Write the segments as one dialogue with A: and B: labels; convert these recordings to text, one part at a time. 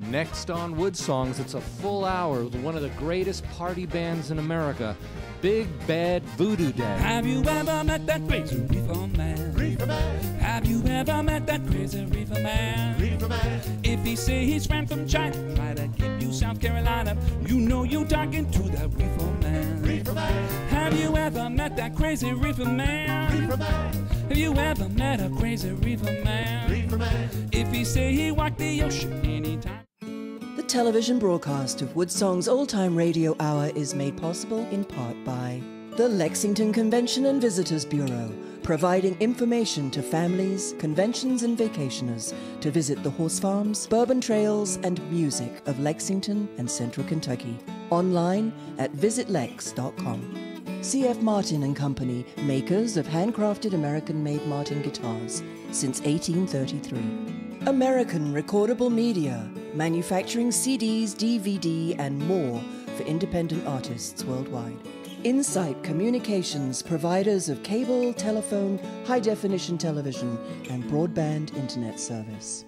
A: Next on WoodSongs, it's a full hour with one of the greatest party bands in America, Big Bad Voodoo Daddy.
B: Have you ever met that crazy reefer man?
C: Reefer man.
B: Have you ever met that crazy reefer man?
C: Reefer man.
B: If he say he's friend from China, try to keep you South Carolina, you know you're talking to that reefer man.
C: Reefer man.
B: Have you ever met that crazy reefer man?
C: Reefer man.
B: Have you ever met a crazy reefer man?
C: Reefer man.
B: If he say he walked the ocean anytime.
D: The television broadcast of WoodSongs Old-Time Radio Hour is made possible in part by the Lexington Convention and Visitors Bureau, providing information to families, conventions and vacationers to visit the horse farms, bourbon trails and music of Lexington and Central Kentucky. Online at visitlex.com. C.F. Martin and Company, makers of handcrafted American-made Martin guitars since 1833. American Recordable Media, manufacturing CDs, DVD, and more for independent artists worldwide. Insight Communications, providers of cable, telephone, high-definition television, and broadband internet service.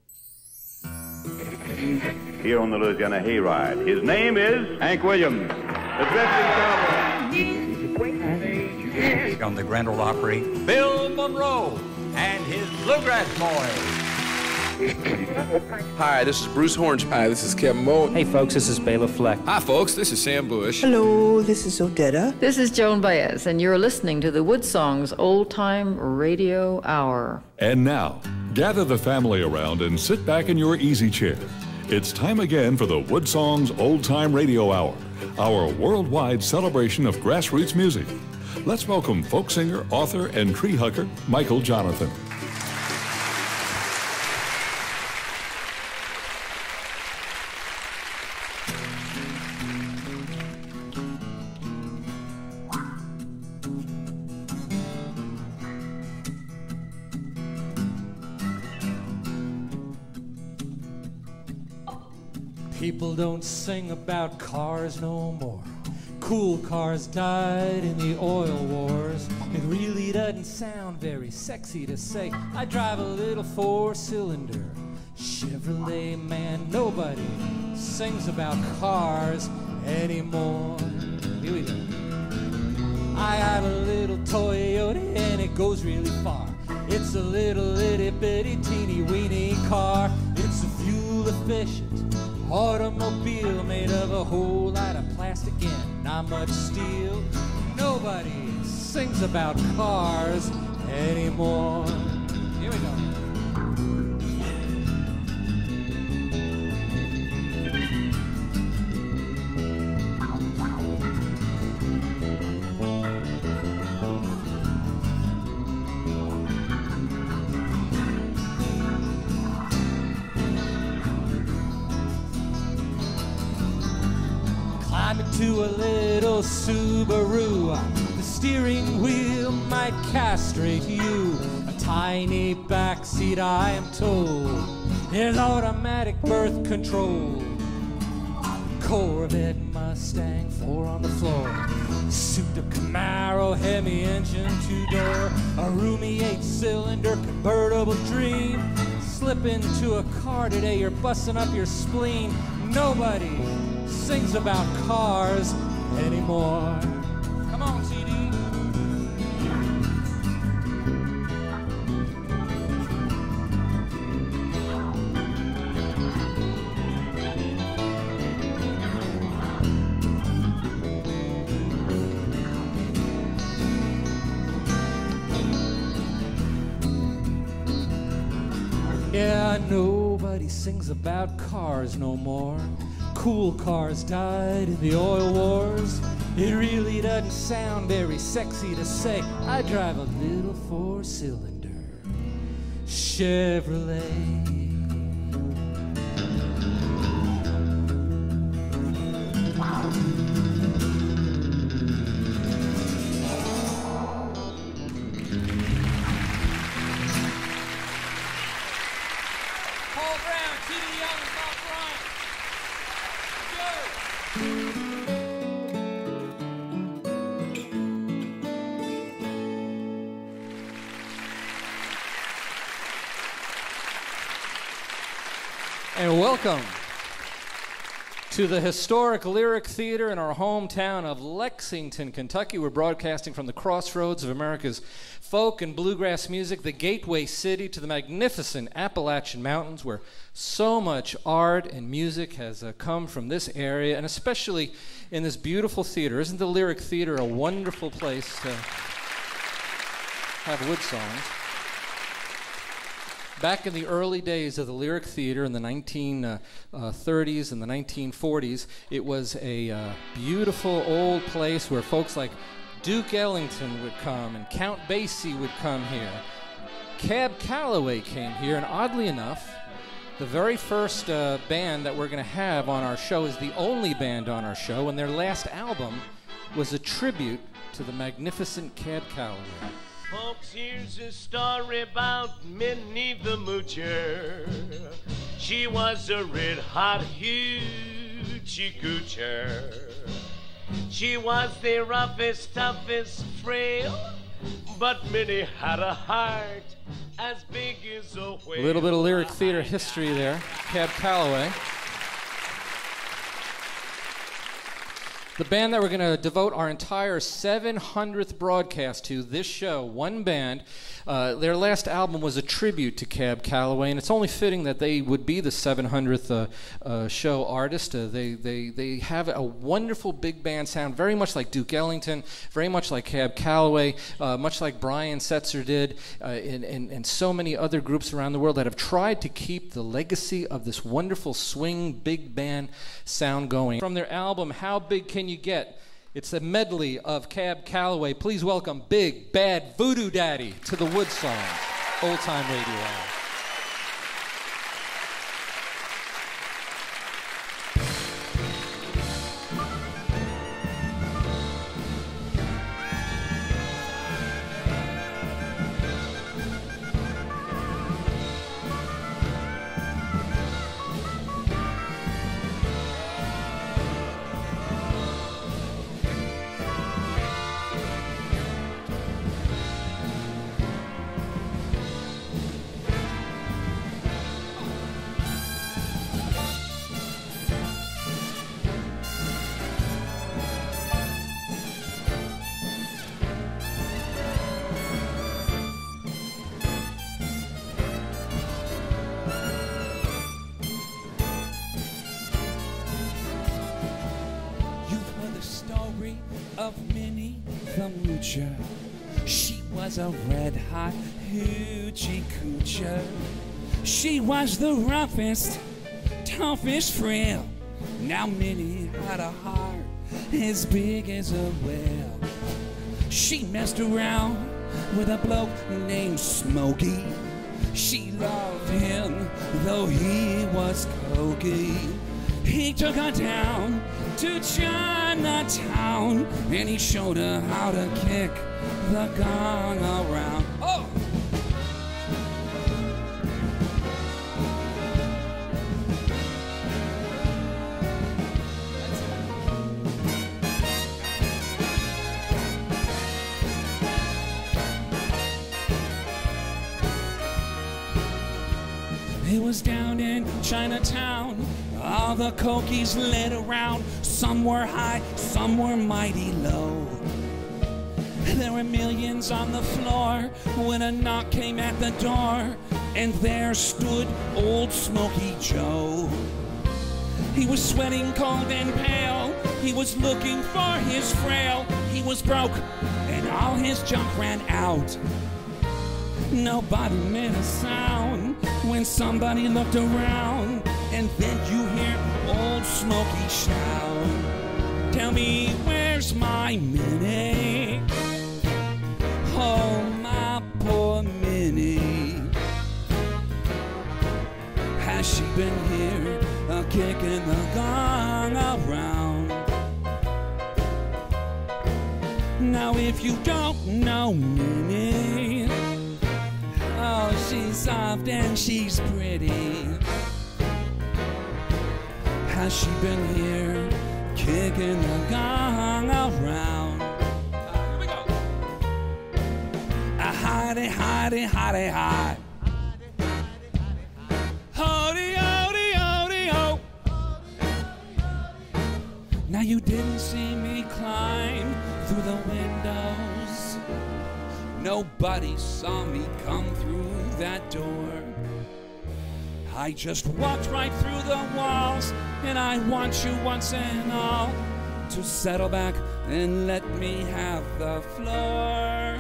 E: Here on the Louisiana Hayride, his name is Hank Williams, the drifting cowboy.
F: On the Grand Ole Opry, Bill Monroe and his Bluegrass Boys.
G: Hi, this is Bruce Hornsby.
H: Hi, this is Kevin Moe.
I: Hey folks, this is Bela Fleck.
H: Hi folks, this is Sam Bush.
J: Hello, this is Odetta.
K: This is Joan Baez, and you're listening to the WoodSongs Old Time Radio Hour.
L: And now, gather the family around and sit back in your easy chair. It's time again for the WoodSongs Old Time Radio Hour, our worldwide celebration of grassroots music. Let's welcome folk singer, author, and tree hugger, Michael Jonathan.
A: People don't sing about cars no more. Cool cars died in the oil wars. It really doesn't sound very sexy to say I drive a little four-cylinder Chevrolet. Man, nobody sings about cars anymore. Here we go. I have a little Toyota and it goes really far. It's a little itty bitty teeny weeny car. It's a fuel efficient automobile made of a whole lot of plastic and not much steel. Nobody sings about cars anymore. Here we go. To a little Subaru, the steering wheel might castrate you. A tiny backseat, I am told, is automatic birth control. Corvette, Mustang, 4 on the floor. Suit of Camaro, Hemi engine, 2-door. A roomy 8-cylinder convertible dream. Slip into a car today, you're busting up your spleen. Nobody sings about cars anymore. Come on, CD. Yeah, nobody sings about cars no more. Cool cars died in the oil wars. It really doesn't sound very sexy to say I drive a little four-cylinder Chevrolet.
B: Paul Brown, T.D. Young, and Bob Bryant.
A: And welcome To the historic Lyric Theater in our hometown of Lexington, Kentucky. We're broadcasting from the crossroads of America's folk and bluegrass music, the gateway city to the magnificent Appalachian Mountains, where so much art and music has come from this area, and especially in this beautiful theater. Isn't the Lyric Theater a wonderful place to have WoodSongs? Back in the early days of the Lyric Theater in the 1930s and the 1940s, it was a beautiful old place where folks like Duke Ellington would come and Count Basie would come here. Cab Calloway came here, and oddly enough, the very first band that we're going to have on our show is the only band on our show, and their last album was a tribute to the magnificent Cab Calloway.
C: Folks, here's a story about Minnie the Moocher. She was a red-hot hoochie coocher. She was the roughest, toughest, frail, but Minnie had a heart as big as a whale.
A: A little bit of Lyric Theater history there. Cab Calloway. The band that we're going to devote our entire 700th broadcast to, this show, one band, their last album was a tribute to Cab Calloway, and it's only fitting that they would be the 700th show artist. They have a wonderful big band sound, very much like Duke Ellington, very much like Cab Calloway, much like Brian Setzer did, and so many other groups around the world that have tried to keep the legacy of this wonderful swing big band sound going. From their album, How Big Can You Get? It's a medley of Cab Calloway. Please welcome Big Bad Voodoo Daddy to the WoodSongs Old Time Radio Hour.
B: Of Minnie the Moocher. She was a red-hot hoochie coocher. She was the roughest, toughest frail. Now Minnie had a heart as big as a whale. She messed around with a bloke named Smokey. She loved him, though he was cokey. He took her down to Chinatown, and he showed her how to kick the gong around. Oh! It was down in Chinatown. All the cokies lit around. Some were high, some were mighty low. There were millions on the floor when a knock came at the door, and there stood old Smokey Joe. He was sweating cold and pale. He was looking for his frail. He was broke, and all his junk ran out. Nobody made a sound when somebody looked around, and then you hear old Smokey shout, "Tell me, where's my Minnie? Oh, my poor Minnie. Has she been here kicking the gong around?" Now if you don't know Minnie, oh, she's soft and she's pretty. Has she been here kicking the gong around? Here we go. A hidey, hidey, hidey, hide. Hody, hody, hody, ho. you didn't see me climb through the windows. Nobody saw me come through that door. I just walked right through the walls, and I want you once and all to settle back and let me have the floor.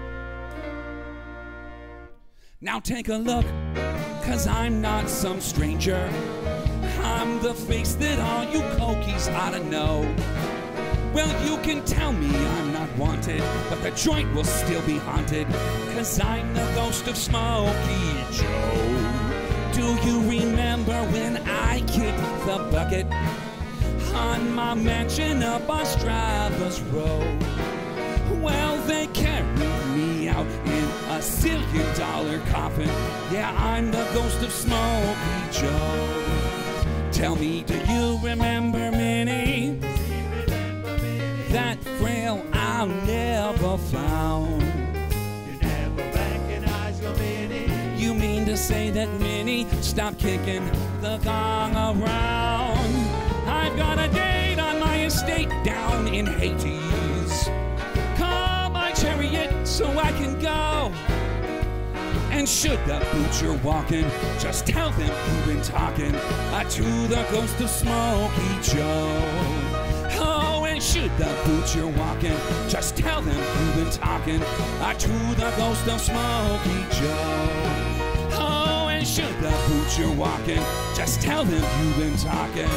B: Now take a look, 'cause I'm not some stranger. I'm the face that all you cokies ought to know. Well, you can tell me I'm not wanted, but the joint will still be haunted, 'cause I'm the ghost of Smokey Joe. Do you remember when I kicked the bucket on my mansion up on Strava's Road? Well, they carried me out in a $1 zillion coffin. Yeah, I'm the ghost of Smokey Joe. Tell me, do you remember Minnie? That frail I never found.
G: You never recognize your Minnie.
B: You mean to say that Minnie stopped kicking the gong around? I've got a date on my estate down in Hades. Call my chariot so I can go. And should the butcher walking, just tell them you've been talking to the ghost of Smokey Joe. Oh, and should the butcher walking, just tell them you've been talking to the ghost of Smokey Joe. Oh, and should the butcher walking, just tell them you've been talking.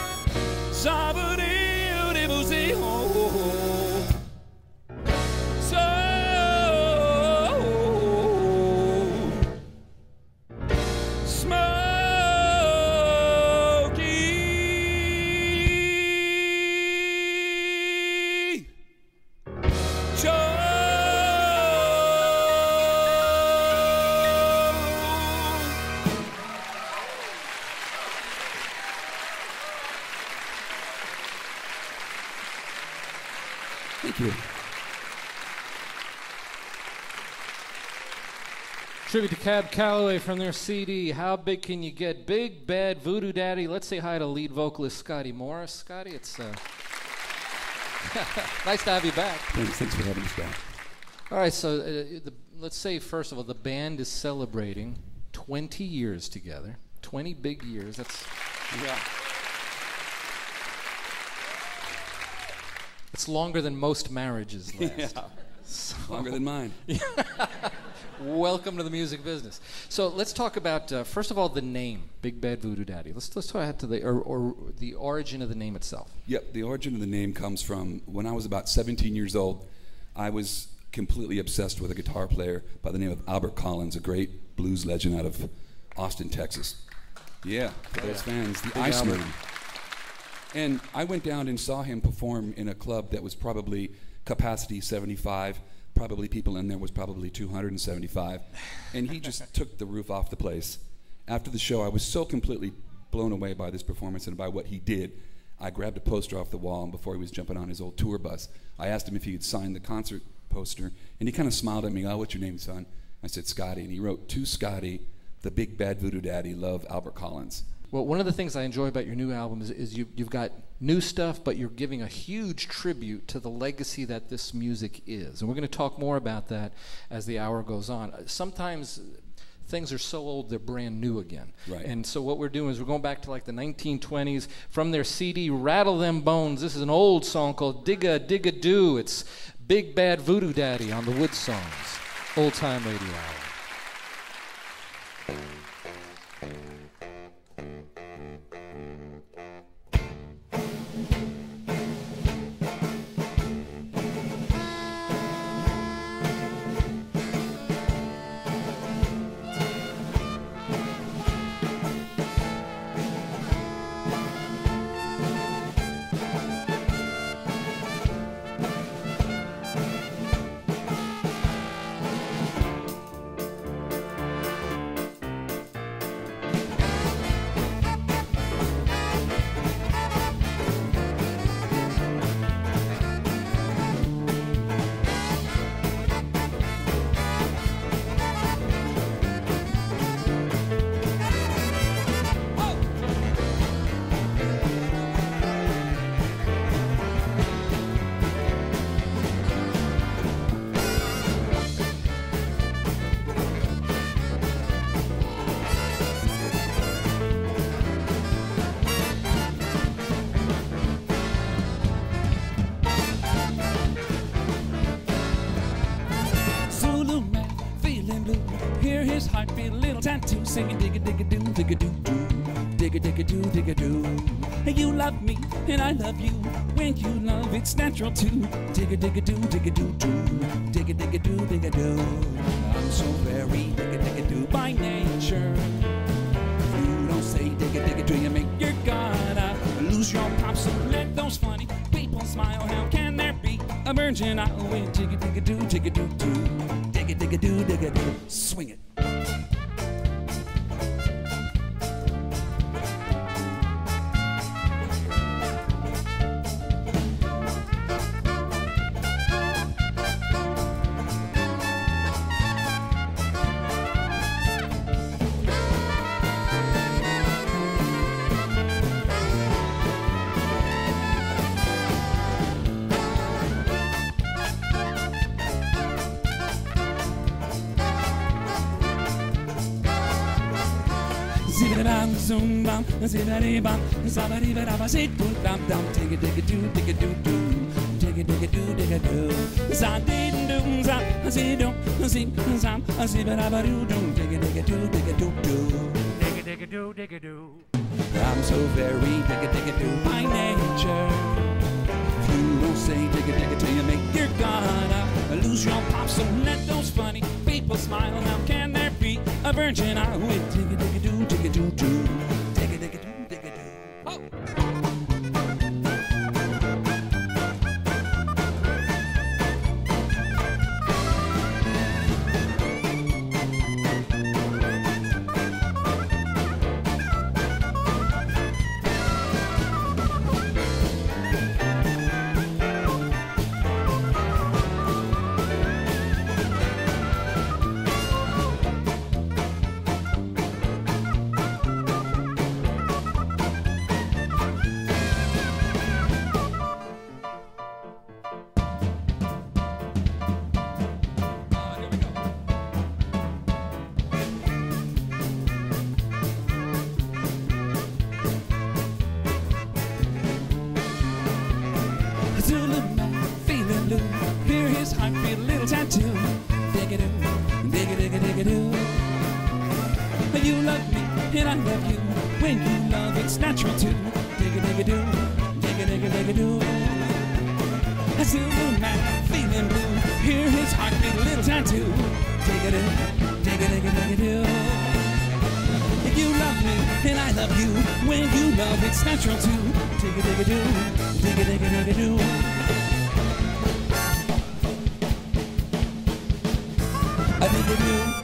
B: Thank you.
A: Tribute to Cab Calloway from their CD, How Big Can You Get? Big Bad Voodoo Daddy. Let's say hi to lead vocalist Scotty Morris. Scotty, it's nice to have you back.
B: Thanks for having us back.
A: All right, so let's say, first of all, the band is celebrating 20 years together. 20 big years. That's...
B: Yeah.
A: It's longer than most marriages last.
B: Yeah.
A: So,
B: longer than mine.
A: Welcome to the music business. So let's talk about, first of all, the name, Big Bad Voodoo Daddy. Let's talk about the origin of the name itself.
B: Yep, the origin of the name comes from when I was about 17 years old. I was completely obsessed with a guitar player by the name of Albert Collins, a great blues legend out of Austin, Texas. Yeah, for those fans, the Iceman. And I went down and saw him perform in a club that was probably capacity 75. Probably people in there was probably 275. And he just took the roof off the place. After the show, I was so completely blown away by this performance and by what he did. I grabbed a poster off the wall, and before he was jumping on his old tour bus, I asked him if he could sign the concert poster, and he kind of smiled at me. Oh, what's your name, son? I said, Scotty. And he wrote, to Scotty, the Big Bad Voodoo Daddy, love Albert Collins.
A: Well, one of the things I enjoy about your new album is you've got new stuff, but you're giving a huge tribute to the legacy that this music is. And we're going to talk more about that as the hour goes on. Sometimes things are so old they're brand new again.
B: Right.
A: And so what we're doing is we're going back to like the 1920s from their CD, Rattle Them Bones. This is an old song called Dig-a-Dig-a-Doo. It's Big Bad Voodoo Daddy on the WoodSongs, Old Time Radio Hour.
B: singing dig-a-dig-a-doo, dig-a-doo-doo, dig-a-dig-a-doo, dig-a-doo. You love me and I love you. When you love, it's natural too. Dig-a-dig-a-doo, dig-a-doo-doo, dig-a-dig-a-doo, dig-a-doo. I'm so very dig-a-dig-a-doo by nature. If you don't say dig-a-dig-a-doo, you make your gotta lose your pop. So let those funny people smile. How can there be a virgin isle with dig-a-dig-a-doo, dig-a-doo-doo, dig-a-dig-a-doo, dig-a-doo? Swing it. Zoom bum, zibbity bum, zabity bada sit dum dum, dig a doo, dig a doo doo, dig a doo, dig a doo. Zadin doo, zam, zim, zam, zibbada doo doo, dig a doo, dig a doo doo, dig a doo, dig a doo. I'm so very dig a doo by nature. If you don't say dig a till you make your gotta lose your pop. So let those funny people smile. How can there be a virgin isle with dig a doo, dig a doo doo, dig a doo, dig a doo? Oh. You love me and I love you. When you love, it's natural too. Dig-a-dig-a-doo, dig-a-dig-a-dig-a-doo. A silver man feeling blue. Hear his heartbeat, a little tattoo. Dig-a-doo, dig-a-dig-a-dig-a-doo. You love me and I love you. When you love, it's natural too. Dig-a-dig-a-doo, dig-a-dig-a-dig-a-doo. I dig-a-doo.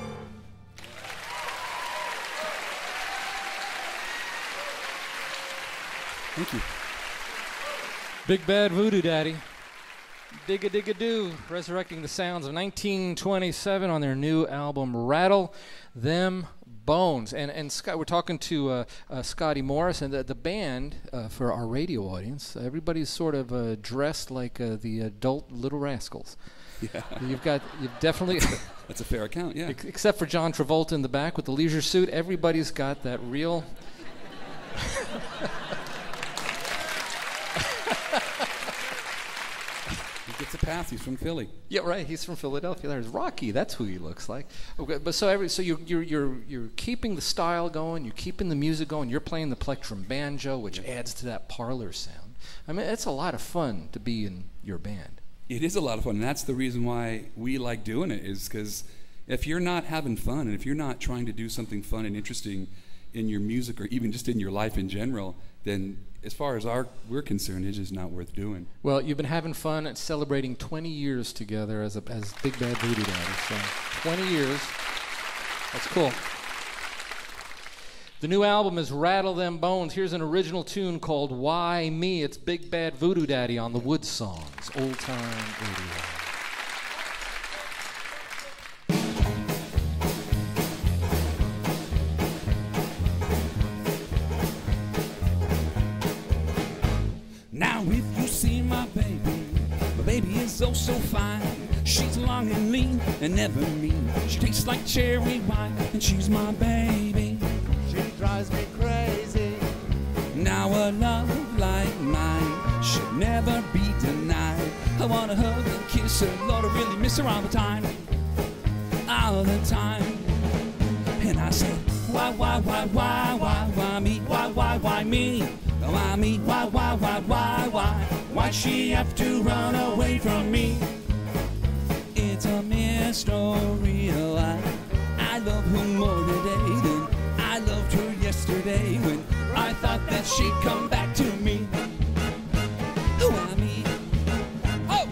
B: Thank you.
A: Big Bad Voodoo Daddy. Dig-a-dig-a-doo. Resurrecting the sounds of 1927 on their new album, Rattle Them Bones. And Scott, we're talking to Scotty Morris and the band, for our radio audience. Everybody's sort of dressed like the adult Little Rascals.
B: Yeah.
A: You've definitely...
B: That's a fair account, yeah.
A: Except for John Travolta in the back with the leisure suit, everybody's got that real...
B: He gets a pass. He's from Philly.
A: Yeah, right. He's from Philadelphia. There's Rocky. That's who he looks like. Okay, but so you're keeping the style going. You're keeping the music going. You're playing the plectrum banjo, which adds to that parlor sound. I mean, it's a lot of fun to be in your band.
B: It is a lot of fun, and that's the reason why we like doing it. Is because if you're not having fun, and if you're not trying to do something fun and interesting in your music, or even just in your life in general, then as far as we're concerned, it's just not worth doing.
A: Well, you've been having fun at celebrating 20 years together as Big Bad Voodoo Daddy. So 20 years. That's cool. The new album is Rattle Them Bones. Here's an original tune called Why Me? It's Big Bad Voodoo Daddy on the WoodSongs, Old Time Radio.
B: Now if you see my baby is oh so fine. She's long and lean and never mean. She tastes like cherry wine, and she's my baby.
G: She drives me crazy.
B: Now a love like mine should never be denied. I wanna hug and kiss her, Lord, I really miss her all the time. All the time. And I say, Why me? Why me? Why me? Why? Why'd she have to run away from me? It's a mystery. I love her more today than I loved her yesterday when I thought that she'd come back to me. Why me? Oh!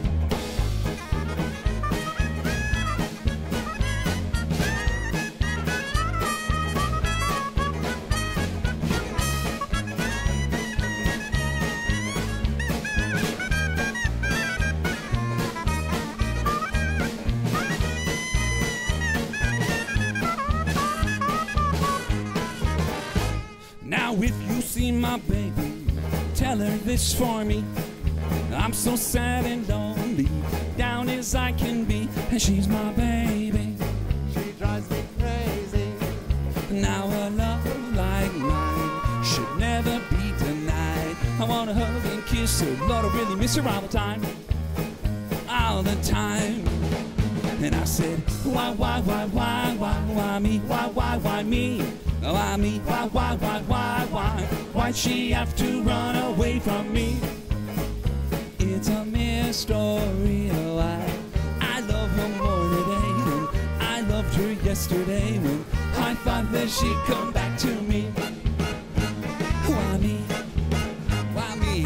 B: Now if you see my baby, tell her this for me. I'm so sad and lonely, down as I can be, and she's my baby.
G: She drives me crazy.
B: Now a love like mine should never be denied. I wanna hug and kiss her, Lord, I really miss her all the time. All the time. And I said, why me? Why me? Why me? Why? Why'd she have to run away from me? It's a mystery. I love her more today than I loved her yesterday when I thought that she'd come back to me. Why me? Why me?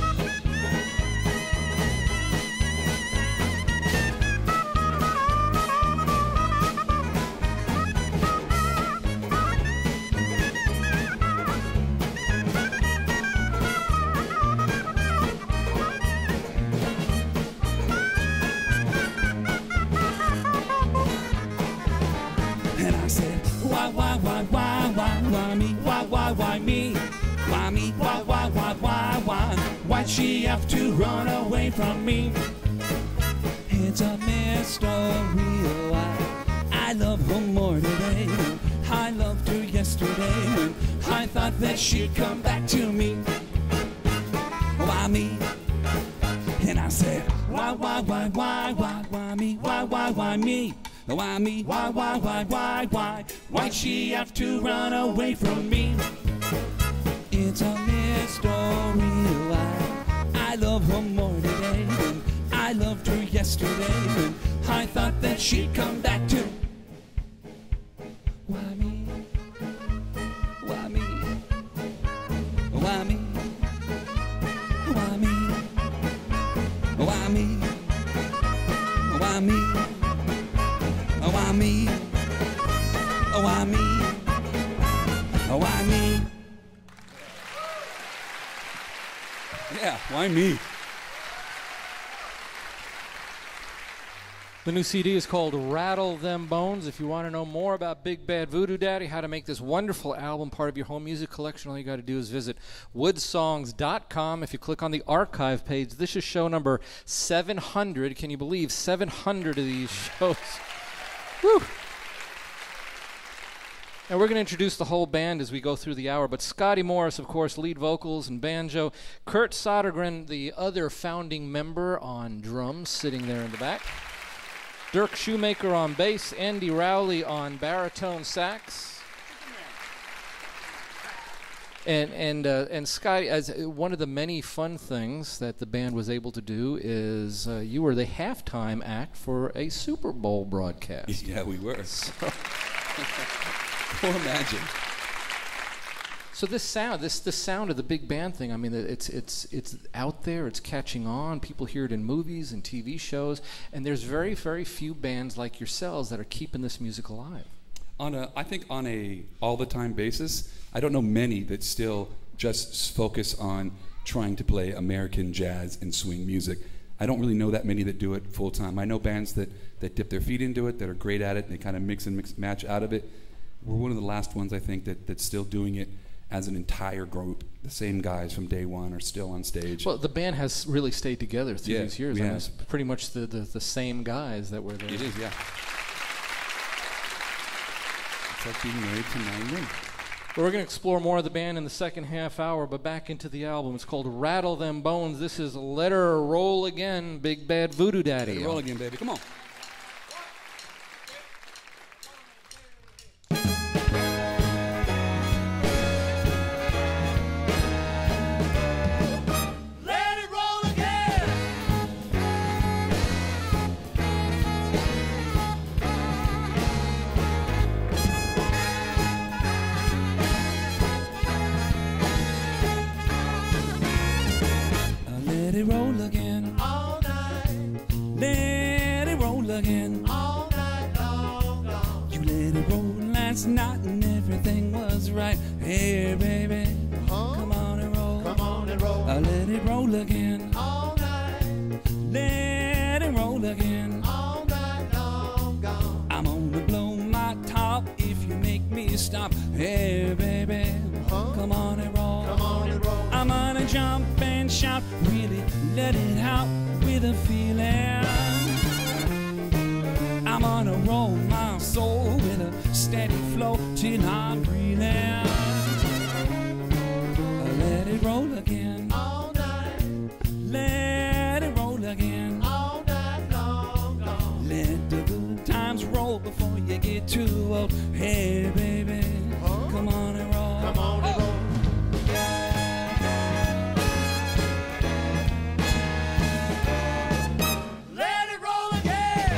B: Why me? Why me? Why me? Why? Why'd she have to run away from me? It's a mystery. I love her more today than I loved her yesterday when I thought that she'd come back to me. Why me? And I said, why me? Why me? Why me? Why? Why'd she have to run away from me? It's a mystery. I love her more today than I loved her yesterday when I thought that she'd come back to. Why me? Why me? Why me? Why me? Why me? Why me? Why me? Why me? Why me? Yeah, why me?
A: The new CD is called Rattle Them Bones. If you want to know more about Big Bad Voodoo Daddy, how to make this wonderful album part of your home music collection, all you got to do is visit WoodSongs.com. If you click on the archive page, this is show number 700. Can you believe 700 of these shows? Woo! And we're going to introduce the whole band as we go through the hour, but Scotty Morris, of course, lead vocals and banjo. Kurt Sodergren, the other founding member, on drums, sitting there in the back. Dirk Shoemaker on bass, Andy Rowley on baritone sax. And Scotty, as one of the many fun things that the band was able to do is you were the halftime act for a Super Bowl broadcast.
B: Yeah, we were. So imagine. So this sound, the sound of the big band thing, I mean, it's out there, it's catching on. People hear it in movies and TV shows, and there's very, very few bands like yourselves that are keeping this music alive.
I: I think on a all-the-time basis, I don't know many that still just focus on trying to play American jazz and swing music. I don't really know that many that do it full-time. I know bands that dip their feet into it, that are great at it, and they kind of mix and match out of it. We're one of the last ones, I think, that's still doing it as an entire group. The same guys from day one are still on stage.
B: Well, the band has really stayed together through these years.
I: Yeah.
B: I mean, it's pretty much the same guys that were there.
I: It is, yeah. It's like being married to 9 men.
B: Well, we're going to explore more of the band in the second half hour, but back into the album. It's called Rattle Them Bones. This is Let Her Roll Again, Big Bad Voodoo Daddy.
I: Let her roll again, baby. Come on.
B: again.
G: All night long, long.
B: You let it roll last night and everything was right. Hey, baby, come on and roll.
G: Come on and roll.
B: Let it roll again.
G: All night.
B: Let it roll again.
G: All night long, gone.
B: I'm gonna blow my top if you make me stop. Hey, baby, come on and roll.
G: Come on and roll.
B: I'm gonna jump and shout, really let it out with a feeling. I'm gonna roll my soul with a steady flow till I'm breathing. Let it roll again.
G: All night.
B: Let it roll again.
G: All night long, long.
B: Let the good times roll before you get too old. Hey, baby, come on and roll.
G: Come on and roll. Let it roll again.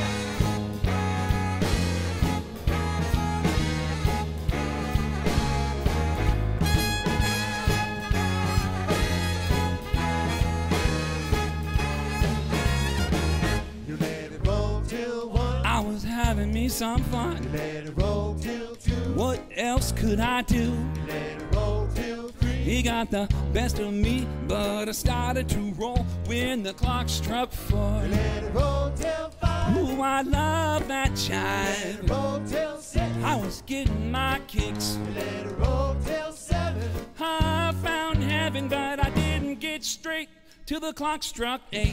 G: You let it roll till 1.
B: I was having me some fun.
G: You let it roll till 2.
B: What else could I do?
G: You let it roll till 3.
B: He got the best of me, but I started to roll when the clock struck 4.
G: You let it roll till 5.
B: Ooh, I love that
G: Let it
B: jive.
G: roll till 6.
B: I was getting my kicks.
G: You let it roll till 7.
B: I found heaven, but I didn't get straight till the clock struck 8.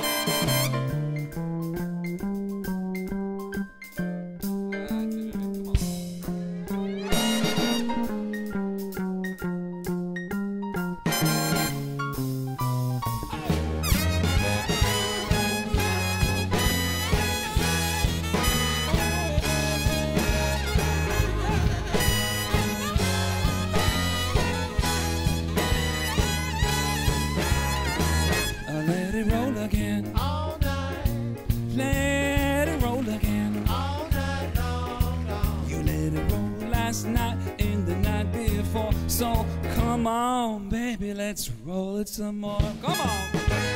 B: Let it roll again.
G: All night.
B: Let it roll again.
G: All night long, long.
B: You let it roll last night and the night before. So come on, baby, let's roll it some more. Come on.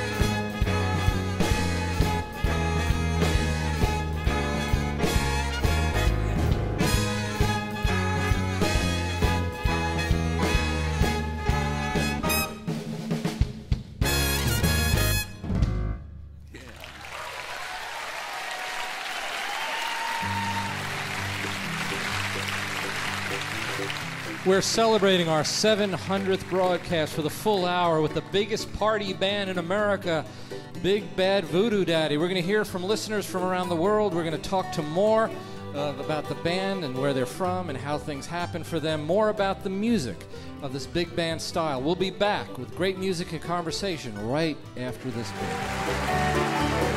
A: We're celebrating our 700th broadcast for the full hour with the biggest party band in America, Big Bad Voodoo Daddy. We're going to hear from listeners from around the world. We're going to talk to more about the band and where they're from and how things happen for them, more about the music of this big band style. We'll be back with great music and conversation right after this break.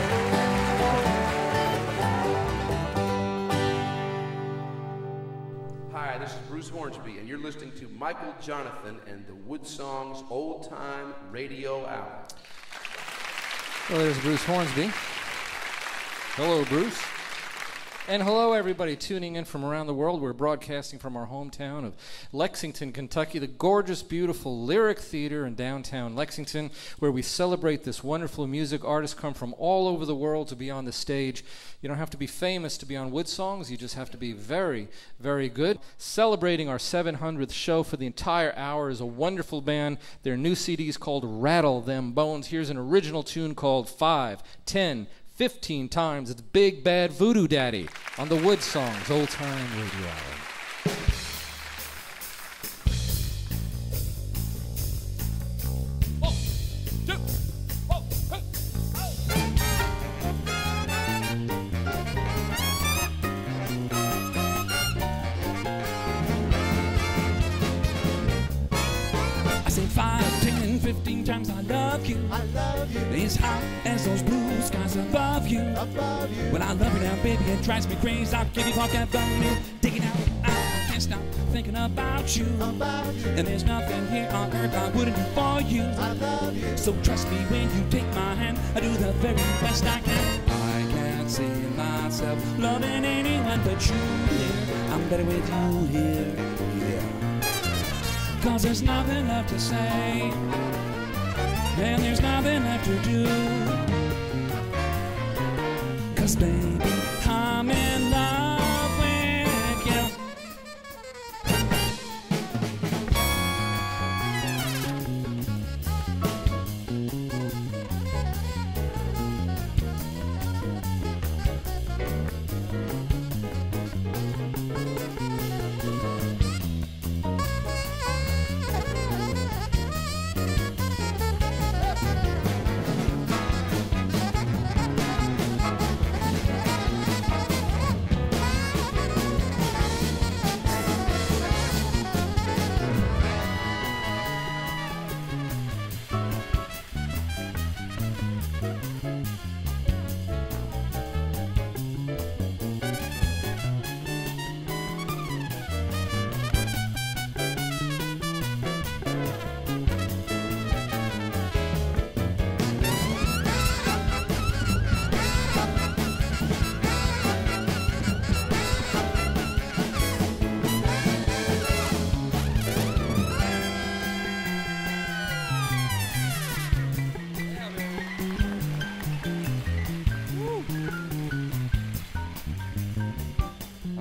M: Hi, this is Bruce Hornsby, and you're listening to Michael Jonathan and the WoodSongs Old Time Radio Hour.
A: Well, there's Bruce Hornsby. Hello, Bruce. And hello, everybody tuning in from around the world. We're broadcasting from our hometown of Lexington, Kentucky, the gorgeous, beautiful Lyric Theater in downtown Lexington, where we celebrate this wonderful music. Artists come from all over the world to be on the stage. You don't have to be famous to be on WoodSongs. You just have to be very, very good. Celebrating our 700th show for the entire hour is a wonderful band. Their new CD is called Rattle Them Bones. Here's an original tune called 5, 10, 15 times. It's Big Bad Voodoo Daddy on the WoodSongs Old Time Radio Hour.
B: I say 5, 10, 15 times I love you.
G: I love you.
B: As high as those blue skies above you.
G: Above you.
B: When I love you now, baby, it drives me crazy. I'll give you Park Avenue, digging out. I can't stop thinking about you.
G: About you.
B: And there's nothing here on earth I wouldn't do for you.
G: I love you.
B: So trust me when you take my hand. I do the very best I can. I can't see myself loving anyone but you here. I'm better with you here. Yeah. 'Cause there's nothing left to say, and there's nothing left to do. 'Cause baby,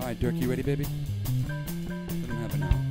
I: right, Dirk, you ready, baby? Let him have it now.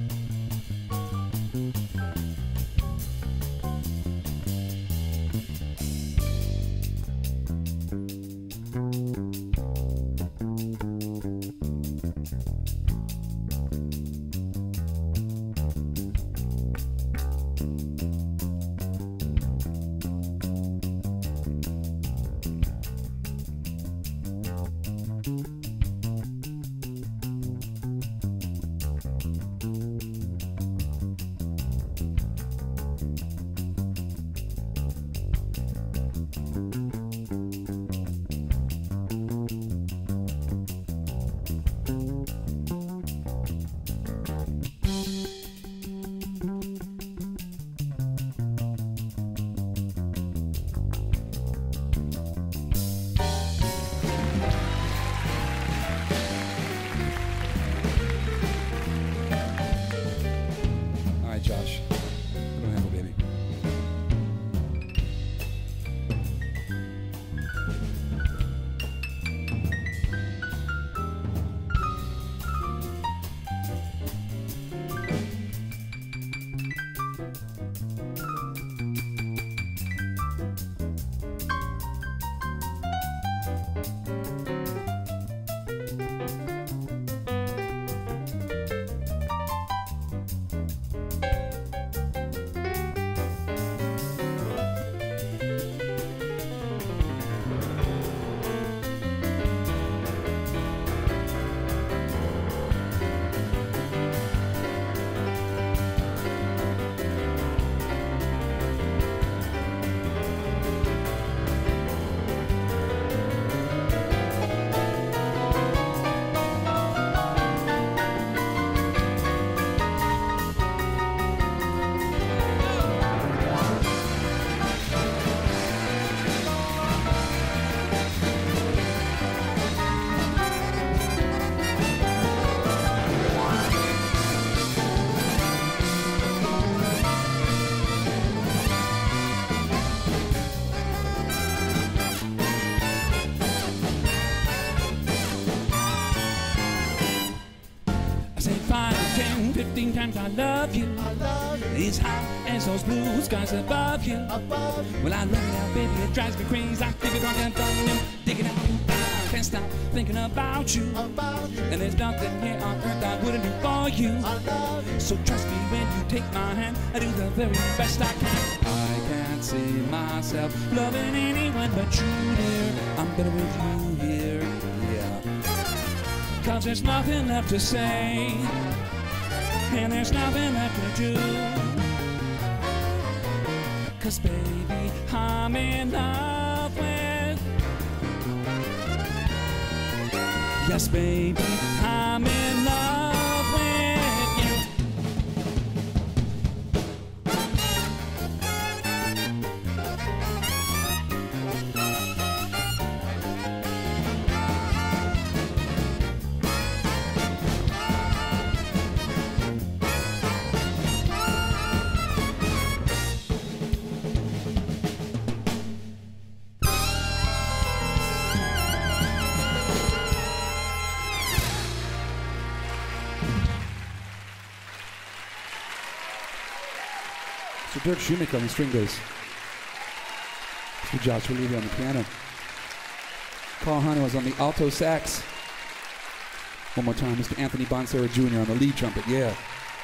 I: Josh. Let him handle, baby. Say 5, 10, 15 times I love you. As high as those blue skies above you. Well, I love it out, baby, it drives me crazy. I think it's all done, dig it out. I can't stop thinking about you. And there's nothing here on earth I wouldn't do for you. So trust me when you take my hand, I do the very best I can. I can't see myself loving anyone but you, dear. I'm better with you here, yeah. 'Cause there's nothing left to say, and there's nothing left to do. 'Cause baby, I'm in love with. Yes, baby, I'm in love with you. So Dirk Shoemaker on the string bass. Mr. Josh Levy on the piano. Carl Hunter was on the alto sax. One more time, Mr. Anthony Bonsera Jr. on the lead trumpet, yeah.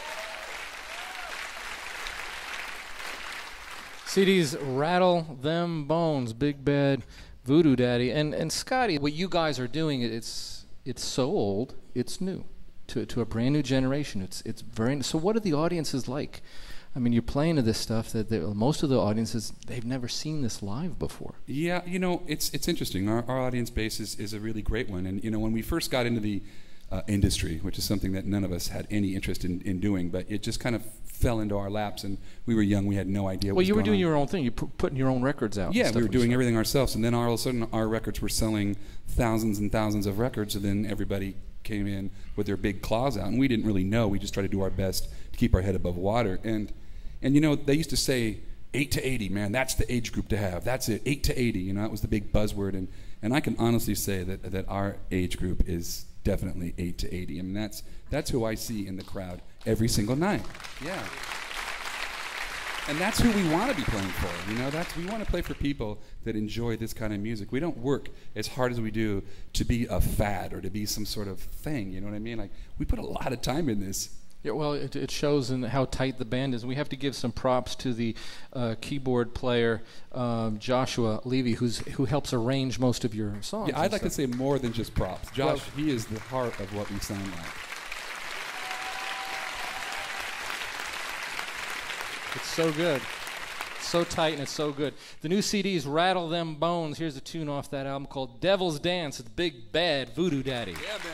A: CD's Rattle Them Bones, Big Bad Voodoo Daddy. And Scotty, what you guys are doing, it's so old, it's new to a brand new generation. It's very, so what are the audiences like? I mean, you're playing to this stuff that most of the audiences, they've never seen this live before.
I: Yeah, you know, it's interesting. Our audience base is a really great one. And, you know, when we first got into the industry, which is something that none of us had any interest in doing, but it just kind of fell into our laps, and we were young, we had no idea what was going on.
A: Well, you were doing your own thing. You putting your own records out.
I: Yeah, we were doing everything ourselves, and then all of a sudden our records were selling thousands and thousands of records, and then everybody came in with their big claws out, and we didn't really know. We just tried to do our best to keep our head above water. And you know, they used to say 8 to 80, man, that's the age group to have. That's it, 8 to 80, you know, that was the big buzzword. And I can honestly say that our age group is definitely 8 to 80. I mean, that's who I see in the crowd every single night. Yeah. And that's who we want to be playing for, you know? We want to play for people that enjoy this kind of music. We don't work as hard as we do to be a fad or to be some sort of thing, you know what I mean? Like, we put a lot of time in this.
A: Yeah, well, it shows in how tight the band is. We have to give some props to the keyboard player, Joshua Levy, who helps arrange most of your songs.
I: Yeah, I'd like to say more than just props. Josh, he is the heart of what we sound like.
A: It's so good. It's so tight and it's so good. The new CD is Rattle Them Bones. Here's a tune off that album called Devil's Dance. It's Big Bad Voodoo Daddy.
I: Yeah, man.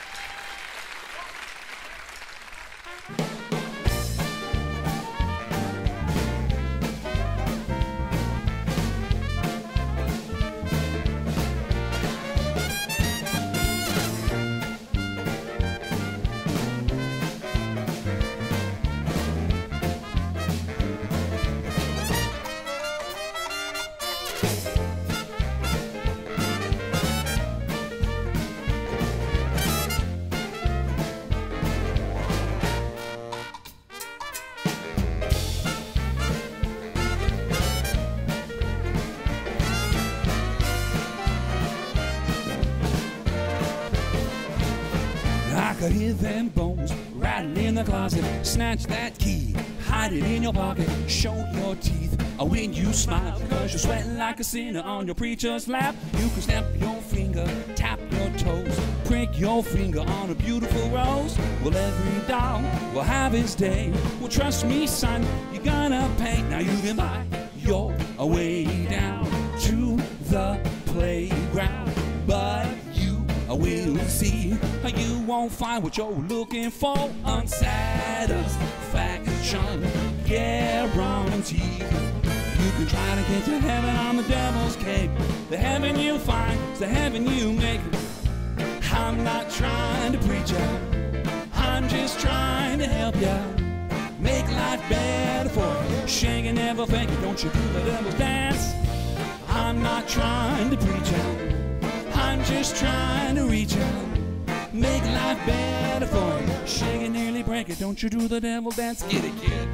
B: I hear them bones rattling in the closet. Snatch that key, hide it in your pocket. Show your teeth when you smile, because you're sweating like a sinner on your preacher's lap. You can snap your finger, tap your toes, prick your finger on a beautiful rose. Well, every dog will have his day. Well, trust me, son, you're gonna pay. Now you can buy your way down to the playground, but we'll see you won't find what you're looking for. Unsatisfaction guaranteed. You can try to get to heaven on the devil's cake. The heaven you find is the heaven you make. I'm not trying to preach you, I'm just trying to help you make life better for you. Shake and never fake it, don't you do the devil's dance. I'm not trying to preach you, I'm just trying to reach out, make life better for you. Shake it, nearly break it, don't you do the devil dance. Get it, kid.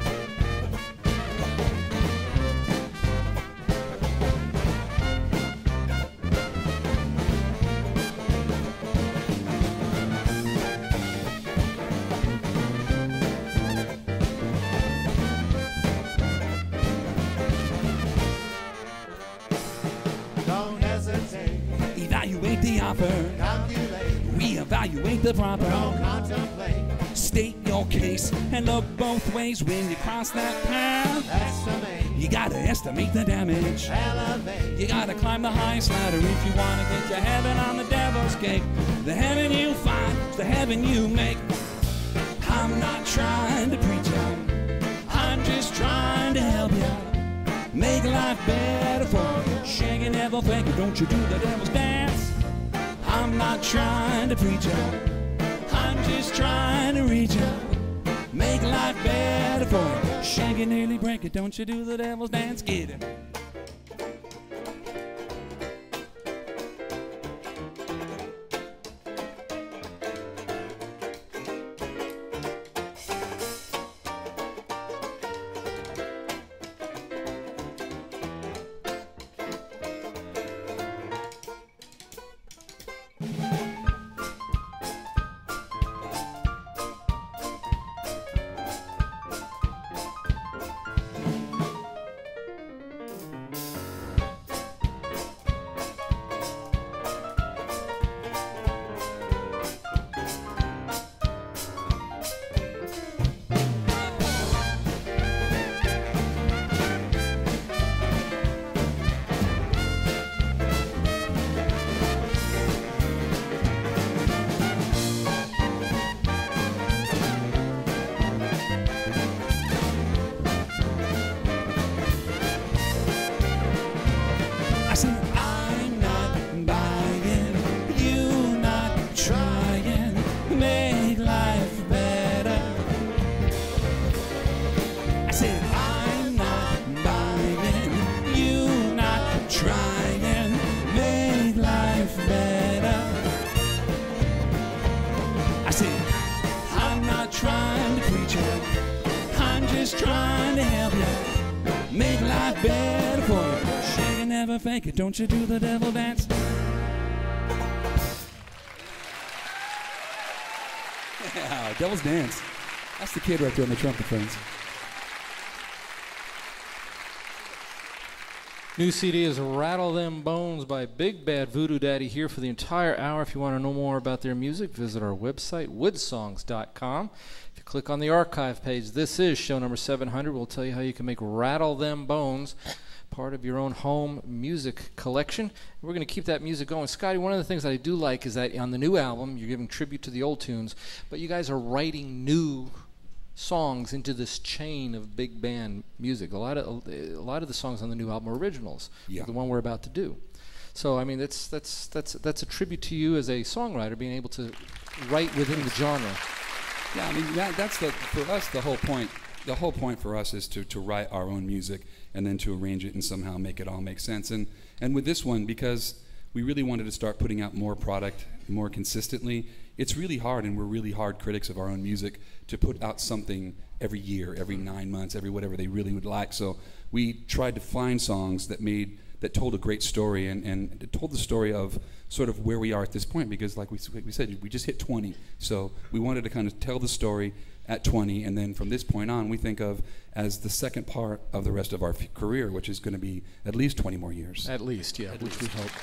B: The offer, calculate, reevaluate the proper, don't contemplate, state your case and look both ways when you cross that path. Estimate, you gotta estimate the damage, elevate, you gotta climb the highest ladder if you wanna get to heaven on the devil's cake. The heaven you find is the heaven you make. I'm not trying to preach you, I'm just trying to help you make life better for you. Shake and never fake it, don't you do the devil's dance. I'm not trying to preach out, I'm just trying to reach out, make life better for you. Shake it, nearly break it, don't you do the devil's dance. Get it. better for you. Shake it, never fake it, don't you do the devil dance. Yeah, Devil's Dance. That's the kid right there on the trumpet, friends.
A: New CD is Rattle Them Bones by Big Bad Voodoo Daddy here for the entire hour. If you want to know more about their music, visit our website, woodsongs.com. If you click on the archive page, this is show number 700. We'll tell you how you can make Rattle Them Bones part of your own home music collection. We're going to keep that music going. Scotty, one of the things that I do like is that on the new album, you're giving tribute to the old tunes, but you guys are writing new songs into this chain of big band music. A lot of the songs on the new album are originals.
I: Yeah.
A: The one we're about to do. So I mean, that's a tribute to you as a songwriter, being able to write within the genre.
I: Yeah, I mean that's for us the whole point. The whole point for us is to write our own music and then to arrange it and somehow make it all make sense. And with this one, because we really wanted to start putting out more product more consistently, it's really hard, and we're really hard critics of our own music, to put out something every year, every 9 months, every whatever they really would like. So we tried to find songs that told a great story and told the story of sort of where we are at this point, because like we said, we just hit 20. So we wanted to kind of tell the story at 20, and then from this point on, we think of as the second part of the rest of our career, which is going to be at least 20 more years.
A: At least, yeah, which we hope.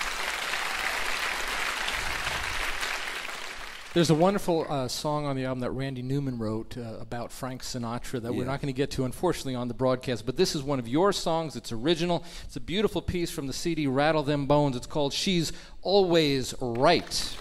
A: There's a wonderful song on the album that Randy Newman wrote about Frank Sinatra that we're not going to get to, unfortunately, on the broadcast. But this is one of your songs. It's original. It's a beautiful piece from the CD Rattle Them Bones. It's called She's Always Right.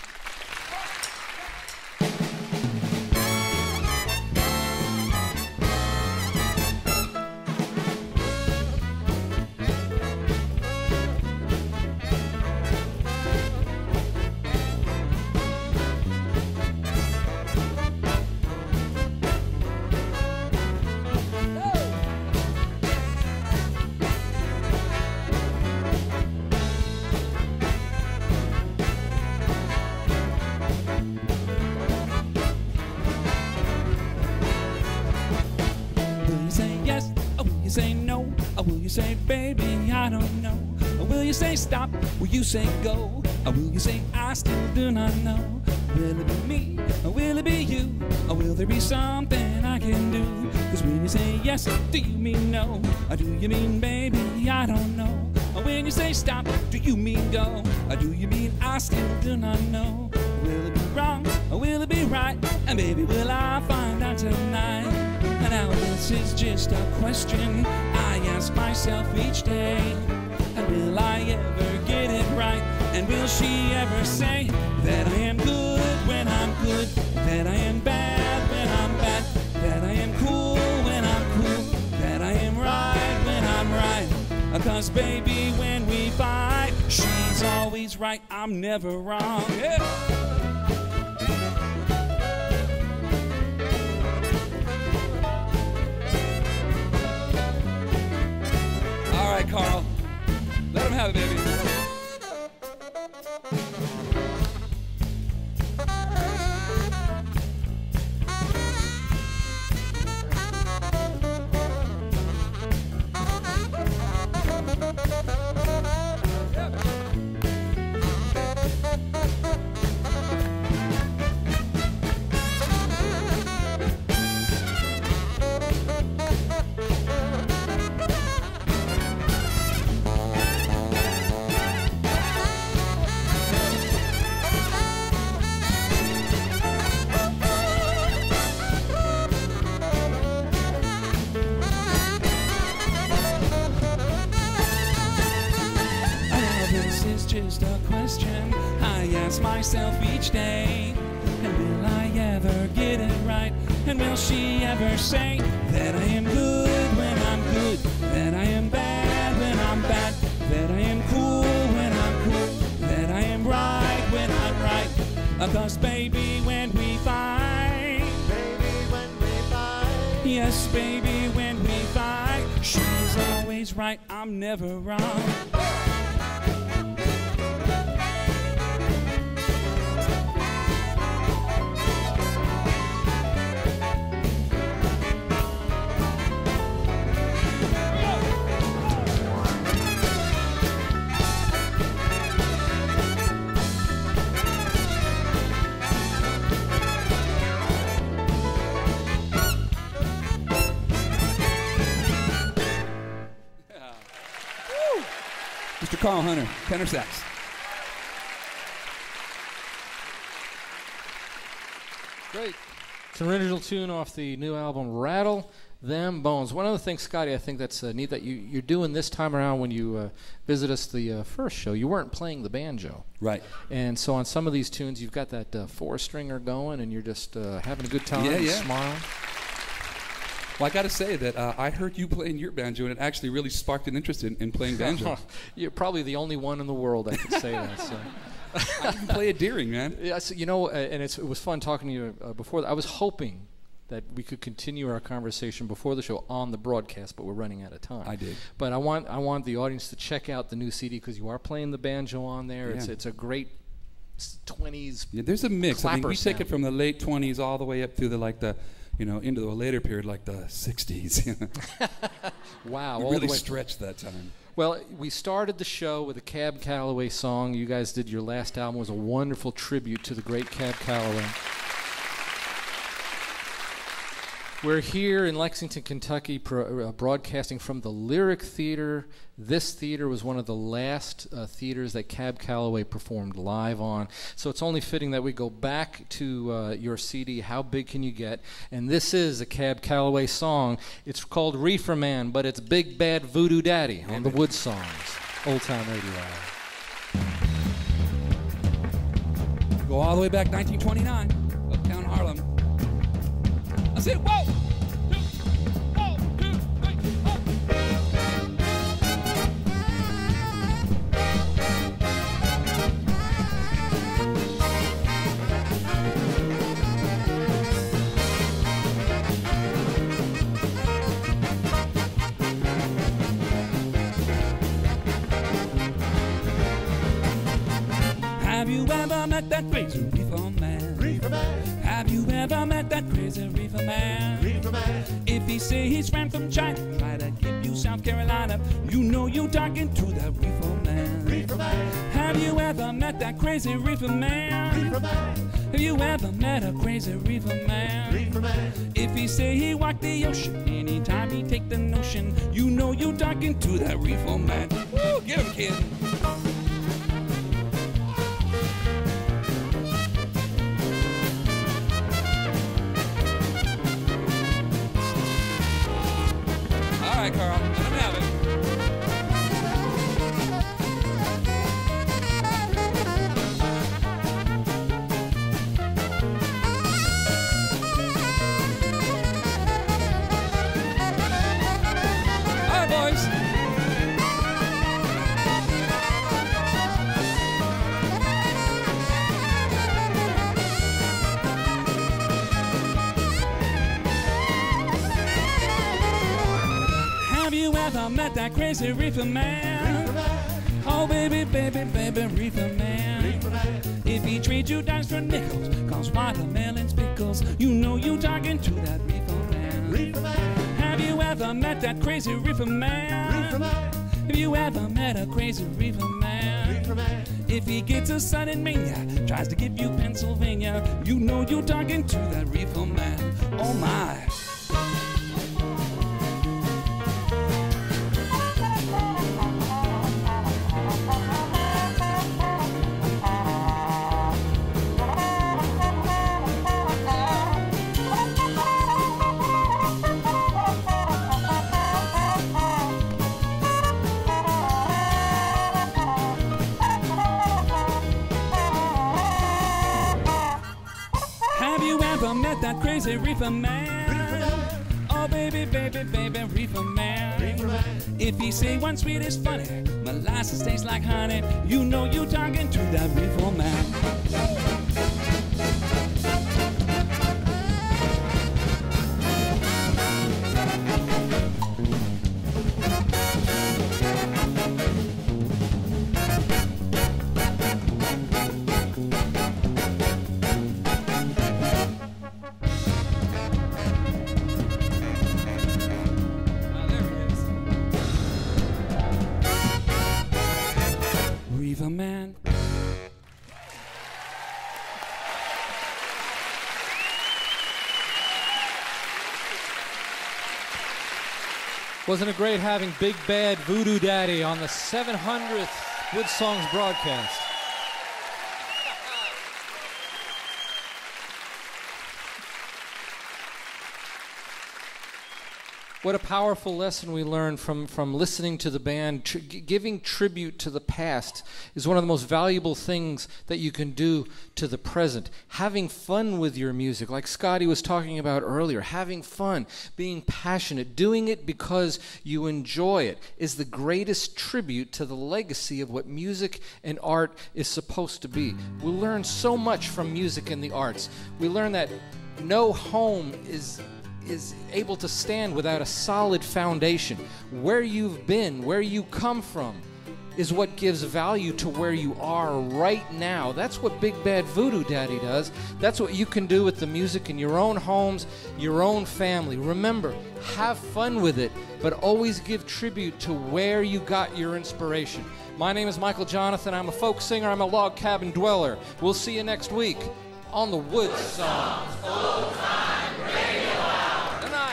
B: Say, baby, I don't know. Or will you say stop? Will you say go? Or will you say I still do not know? Will it be me? Or will it be you? Or will there be something I can do? Cause when you say yes, do you mean no? Or do you mean baby, I don't know? Or when you say stop, do you mean go? Or do you mean I still do not know? Will it be wrong? Or will it be right? And baby, will I find out tonight? And now this is just a question I ask myself each day. And will I ever get it right? And will she ever say that I am good when I'm good? That I am bad when I'm bad? That I am cool when I'm cool? That I am right when I'm right? Cause baby, when we fight, she's always right, I'm never wrong. Yeah. All right, Carl, let him have it, baby. Just a question I ask myself each day. And will I ever get it right? And will she ever say that I am good when I'm good? That I am bad when I'm bad? That I am cool when I'm cool? That I am right when I'm right? Cause baby, when we fight, baby, when we fight, yes, baby, when we fight, she's always right, I'm never wrong.
I: Mr. Carl Hunter, tenor sax.
A: Great. It's an original tune off the new album Rattle Them Bones. One of the things, Scotty, I think that's neat that you're doing this time around when you visit us the first show, you weren't playing the banjo.
I: Right.
A: And so on some of these tunes, you've got that four-stringer going, and you're just having a good time, smiling.
I: Well, I got to say that I heard you playing your banjo, and it actually really sparked an interest in playing banjo.
A: You're probably the only one in the world that could say that. So.
I: I can play a deering, man.
A: Yes, you know, and it was fun talking to you before. I was hoping that we could continue our conversation before the show on the broadcast, but we're running out of time.
I: I did.
A: But I want the audience to check out the new CD because you are playing the banjo on there.
I: Yeah.
A: It's a great 20s.
I: Yeah, there's a mix. I mean, we take
A: sound.
I: it from the late 20s all the way up to the into the later period, like the 60s.
A: Wow.
I: We
A: all
I: really
A: the way
I: stretched that time.
A: Well, we started the show with a Cab Calloway song. You guys did your last album. It was a wonderful tribute to the great Cab Calloway. We're here in Lexington, Kentucky, broadcasting from the Lyric Theater. This theater was one of the last theaters that Cab Calloway performed live on. So it's only fitting that we go back to your CD, How Big Can You Get? And this is a Cab Calloway song. It's called Reefer Man, but it's Big Bad Voodoo Daddy on the WoodSongs, Old Time Radio Hour.
I: Go all the way back 1929, Uptown Harlem. I said, whoa! Have you ever met that crazy reefer man? Reefer man. Have you ever met that crazy reefer man? Reefer man. If he say he's ran from China, try to give you South Carolina, you know you talking to that reefer man. Reefer man. Have you ever met that crazy reefer man? Reefer man. Have you ever met a crazy reefer man? Reefer man. If he say he walked the ocean, anytime he take the notion, you know you talking to that reefer man. Woo, get him, kid. All right, Carl, let him have it. All right, boys. Have you ever met that crazy reefer man? Reefer man. Oh, baby, baby, baby, reefer man. Reefer man. If he trades you dimes for nickels, cause watermelons pickles, you know you talking to that reefer man. Reefer man. Have you ever met that crazy reefer man? Reefer man. Have you ever met a crazy reefer man? Reefer man. If he gets a son in mania, tries to give you Pennsylvania, you know you talking to that reefer man. Oh my. Have you ever met that crazy reefer man? Reefer man. Oh, baby, baby, baby, reefer man. Reefer man. If he say one sweet is funny, molasses tastes like honey, you know you talking to that reefer man. Reefer man.
A: Wasn't it great having Big Bad Voodoo Daddy on the 700th WoodSongs broadcast? What a powerful lesson we learned from listening to the band. Giving tribute to the past is one of the most valuable things that you can do to the present. Having fun with your music, like Scotty was talking about earlier, having fun, being passionate, doing it because you enjoy it is the greatest tribute to the legacy of what music and art is supposed to be. We learn so much from music and the arts. We learn that no home is able to stand without a solid foundation. Where you've been, where you come from, is what gives value to where you are right now. That's what Big Bad Voodoo Daddy does. That's what you can do with the music in your own homes, your own family. Remember, have fun with it, but always give tribute to where you got your inspiration. My name is Michael Jonathan. I'm a folk singer. I'm a log cabin dweller. We'll see you next week on the WoodSongs Old Time Radio Hour. Good night.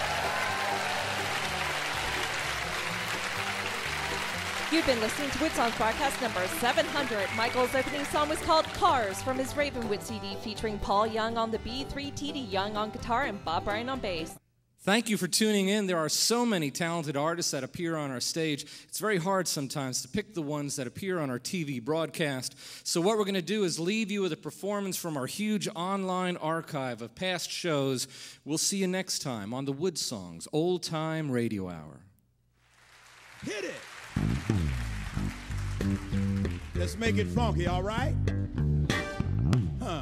N: You've been listening to WoodSongs broadcast number 700. Michael's opening song was called Cars from his Ravenwood CD, featuring Paul Young on the B3, T.D. Young on guitar, and Bob Bryan on bass.
A: Thank you for tuning in. There are so many talented artists that appear on our stage. It's very hard sometimes to pick the ones that appear on our TV broadcast. So what we're going to do is leave you with a performance from our huge online archive of past shows. We'll see you next time on the WoodSongs Old Time Radio Hour.
G: Hit it! Let's make it funky, all right? Huh.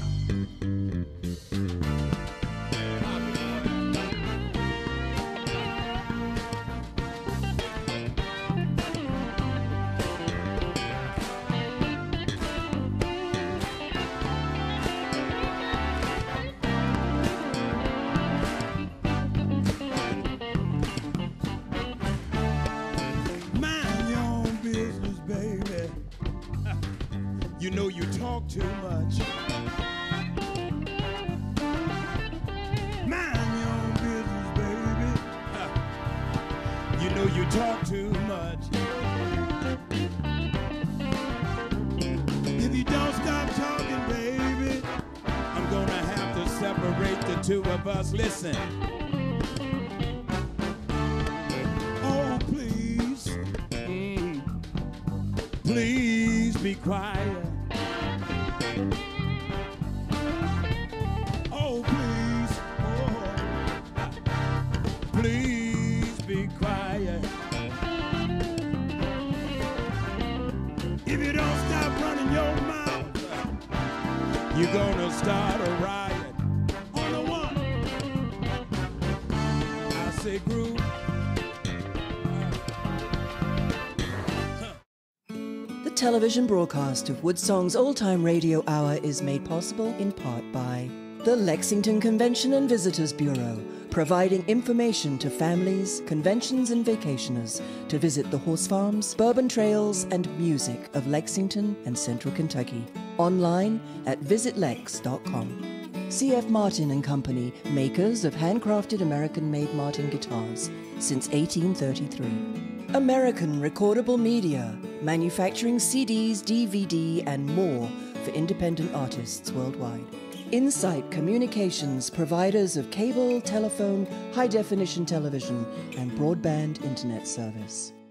G: You know you talk too much. Mind your own business, baby. You know you talk too much. If you don't stop talking, baby, I'm gonna have to separate the two of us. Listen. Oh, please. Please be quiet. Oh, please, please be quiet. If you don't stop running your mouth, you're gonna start a riot. On the one, I say groove.
D: Television broadcast of WoodSongs Old Time Radio Hour is made possible in part by the Lexington Convention and Visitors Bureau, providing information to families, conventions, and vacationers to visit the horse farms, bourbon trails, and music of Lexington and Central Kentucky. Online at visitlex.com. C.F. Martin and Company, makers of handcrafted American-made Martin guitars since 1833. American Recordable Media, manufacturing CDs, DVD, and more for independent artists worldwide. Insight Communications, providers of cable, telephone, high-definition television, and broadband internet service.